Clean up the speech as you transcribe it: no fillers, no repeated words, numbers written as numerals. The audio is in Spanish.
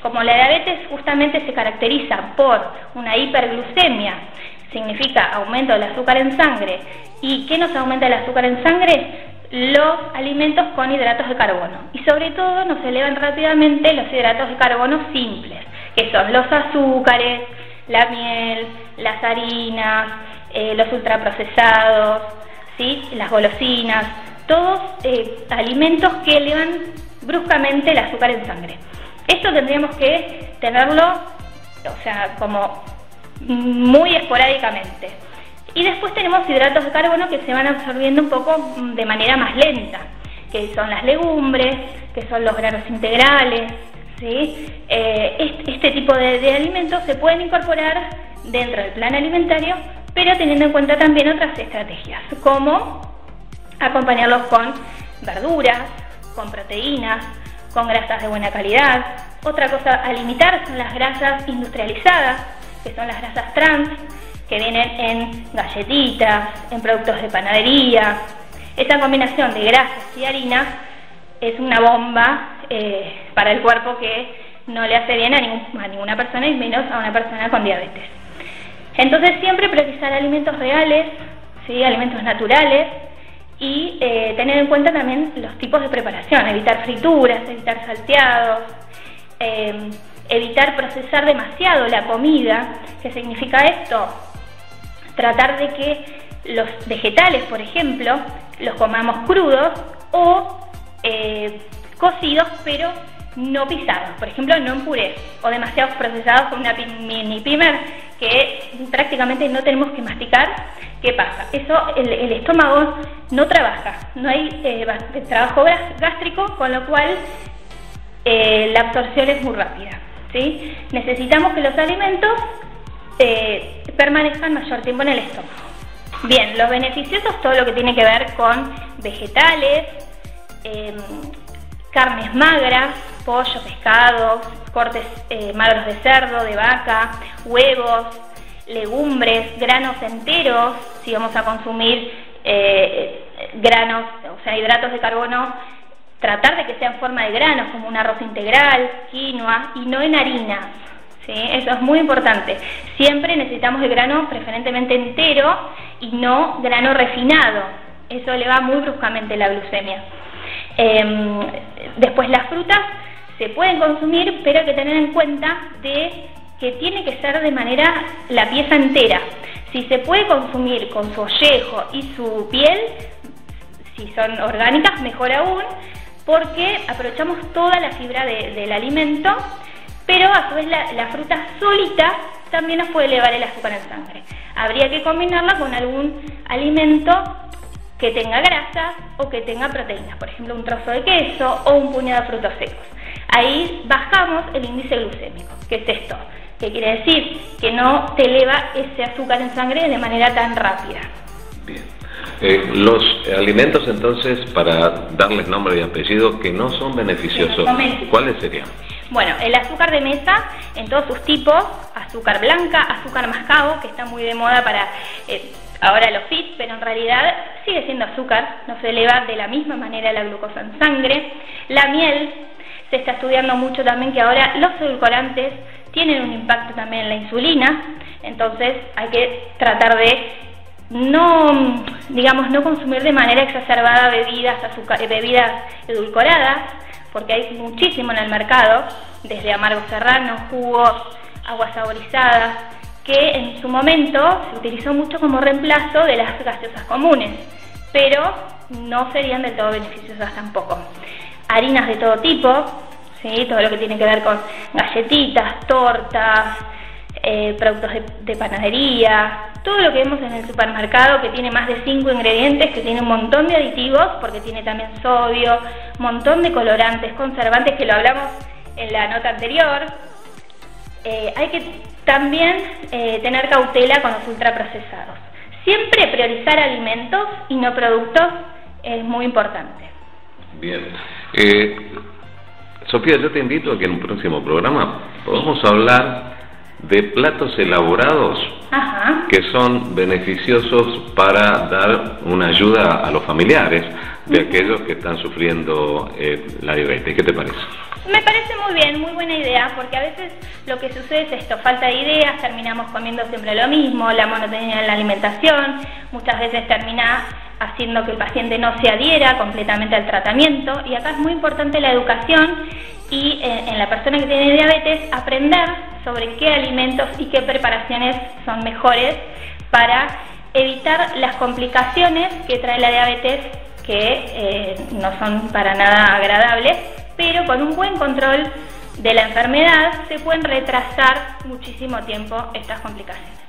como la diabetes justamente se caracteriza por una hiperglucemia, significa aumento del azúcar en sangre. ¿Y qué nos aumenta el azúcar en sangre? Los alimentos con hidratos de carbono. Y sobre todo nos elevan rápidamente los hidratos de carbono simples, que son los azúcares, la miel, las harinas, los ultraprocesados, ¿sí? Las golosinas, todos alimentos que elevan bruscamente el azúcar en sangre. Esto tendríamos que tenerlo, o sea, como muy esporádicamente. Y después tenemos hidratos de carbono que se van absorbiendo un poco de manera más lenta, que son las legumbres, que son los granos integrales, ¿sí? Este tipo de alimentos se pueden incorporar dentro del plan alimentario, pero teniendo en cuenta también otras estrategias, como acompañarlos con verduras, con proteínas, con grasas de buena calidad. Otra cosa a limitar son las grasas industrializadas, que son las grasas trans, que vienen en galletitas, en productos de panadería. Esa combinación de grasas y harinas es una bomba para el cuerpo que no le hace bien a ninguna persona, y menos a una persona con diabetes. Entonces siempre priorizar alimentos reales, ¿sí? Alimentos naturales, y tener en cuenta también los tipos de preparación, evitar frituras, evitar salteados, evitar procesar demasiado la comida. ¿Qué significa esto? Tratar de que los vegetales, por ejemplo, los comamos crudos o cocidos, pero no pisados, por ejemplo, no en puré, o demasiados procesados con una mini primer que prácticamente no tenemos que masticar. ¿Qué pasa? Eso, el estómago no trabaja, no hay trabajo gástrico, con lo cual la absorción es muy rápida, ¿sí? Necesitamos que los alimentos permanezcan mayor tiempo en el estómago. Bien, los beneficiosos, todo lo que tiene que ver con vegetales, carnes magras, pollo, pescado, cortes magros de cerdo, de vaca, huevos, legumbres, granos enteros. Si vamos a consumir granos, o sea, hidratos de carbono, tratar de que sea en forma de granos, como un arroz integral, quinoa, y no en harinas, ¿sí? Eso es muy importante. Siempre necesitamos el grano preferentemente entero y no grano refinado. Eso eleva muy bruscamente la glucemia. Después, las frutas se pueden consumir, pero hay que tener en cuenta de que tiene que ser de manera la pieza entera. Si se puede consumir con su ollejo y su piel, si son orgánicas, mejor aún, porque aprovechamos toda la fibra del alimento, pero a su vez la fruta solita también nos puede elevar el azúcar en sangre. Habría que combinarla con algún alimento que tenga grasas o que tenga proteínas, por ejemplo un trozo de queso o un puñado de frutos secos. Ahí bajamos el índice glucémico. ¿Qué es esto? ¿Qué quiere decir? Que no te eleva ese azúcar en sangre de manera tan rápida. Bien. Los alimentos, entonces, para darles nombre y apellido, que no son beneficiosos, ¿cuáles serían? Bueno, el azúcar de mesa en todos sus tipos, azúcar blanca, azúcar mascabo, que está muy de moda para ahora los fit, pero en realidad sigue siendo azúcar, no se eleva de la misma manera la glucosa en sangre. La miel, se está estudiando mucho también que ahora los edulcorantes tienen un impacto también en la insulina, entonces hay que tratar de no consumir de manera exacerbada bebidas edulcoradas, porque hay muchísimo en el mercado, desde amargos serranos, jugos, aguas saborizadas, que en su momento se utilizó mucho como reemplazo de las gaseosas comunes, pero no serían del todo beneficiosas tampoco. Harinas de todo tipo, ¿sí? Todo lo que tiene que ver con galletitas, tortas, productos de panadería, todo lo que vemos en el supermercado que tiene más de 5 ingredientes, que tiene un montón de aditivos, porque tiene también sodio, un montón de colorantes, conservantes, que lo hablamos en la nota anterior. Hay que también tener cautela con los ultraprocesados. Siempre priorizar alimentos y no productos es muy importante. Bien. Sofía, yo te invito a que en un próximo programa podamos hablar de platos elaborados que son beneficiosos para dar una ayuda a los familiares de aquellos que están sufriendo la diabetes. ¿Qué te parece? Me parece muy bien, muy buena idea, porque a veces lo que sucede es esto, falta de ideas, terminamos comiendo siempre lo mismo, la monotonía en la alimentación, muchas veces termina haciendo que el paciente no se adhiera completamente al tratamiento, y acá es muy importante la educación y en la persona que tiene diabetes aprender sobre qué alimentos y qué preparaciones son mejores para evitar las complicaciones que trae la diabetes, que no son para nada agradables, pero con un buen control de la enfermedad se pueden retrasar muchísimo tiempo estas complicaciones.